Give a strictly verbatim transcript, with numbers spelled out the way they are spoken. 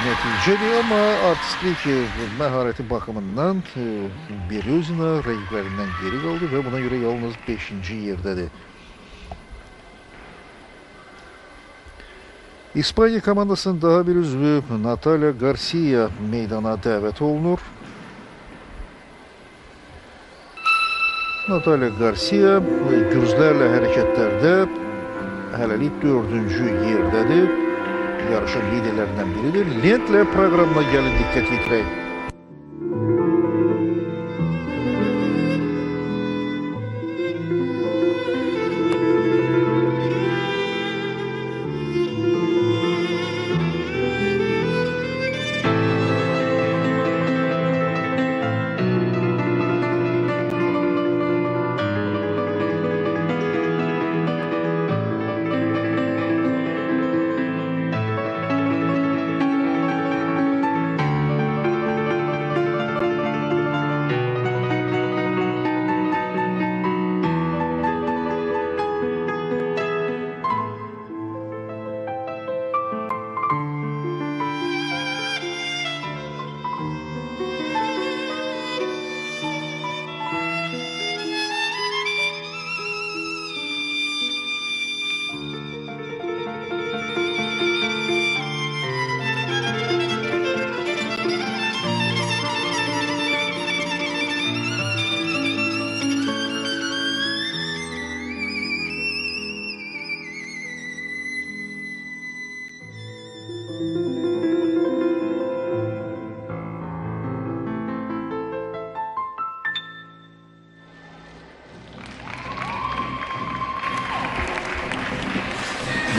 nəticədir, amma artistlik məharəti baxımından Berezina rəqiblərindən geri qaldı və buna görə yalnız beşinci yerdədir. İspaniya komandasının daha bir üzvü Natalia Garcia meydana dəvət olunur. Natalia Garcia gürzlərlə hərəkətlərdə hələlik dördüncü yerdədir. Yarışın liderlərindən biridir. Lentlə proqramına gəlin, diqqət yetirək.